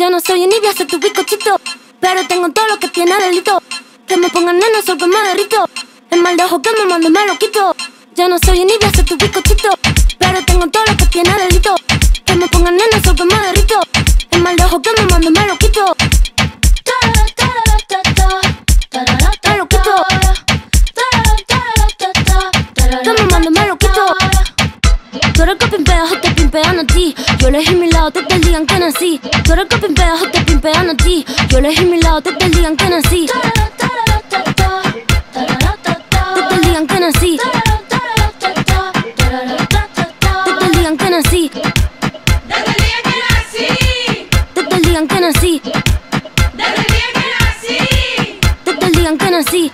Yo no soy envidia, soy tu bizcochito, pero tengo todo lo que tiene delito. Que me pongan nena, sol que me derrito. El mal de ojo que me mando me lo quito. Yo no soy envidia, soy tu bizcochito, pero tengo todo lo que tiene delito. Que me pongan nena, sol que me derrito. El mal de ojo que me mando me lo quito. Me lo quito. Que me mando me lo quito. Tú eres que pimpeas o te pimpean a ti. Yo elegí mi lado, te digan que nací. Tú eres que pimpeas o te pimpean a ti. Yo elegí mi lado, te digan que nací. Te digan que nací. Te digan que nací. Te digan que nací. Te digan que nací.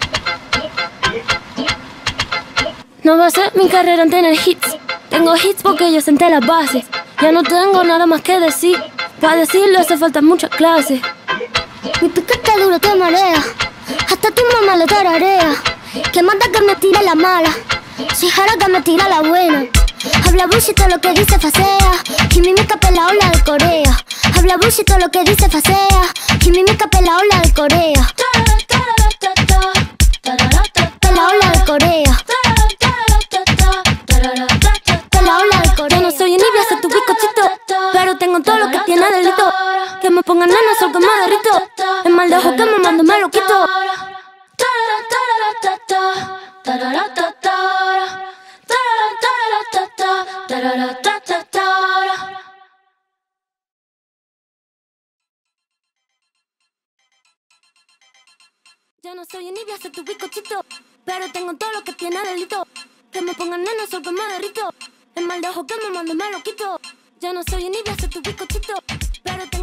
No va a ser mi carrera en tener hits. Tengo hits porque yo senté las bases. Ya no tengo nada más que decir. Para decirlo hace falta mucha clase. Mi piquete duro te marea. Hasta tu mamá lo tararea. Que manda que me tire la mala. Si jara que me tira la buena. Habla bullshit todo lo que dice facea. Quimimica pela ola de Corea. Habla bullshit todo lo que dice facea. Quimimica pela ola de Corea. Pela ola de Corea. Yo no soy envidia, soy tu bizcochito, pero tengo todo lo que tiene delito. Que me pongan nena, sol que me derrito. El mal de ojo que me mando me lo quito. Yo no soy envidia, soy tu bizcochito, pero tengo todo lo que tiene delito. Que me pongan nena, sol que me derrito. El mal de ojo que me mando me lo quito. Yo no soy envidia, soy tu bizcochito, pero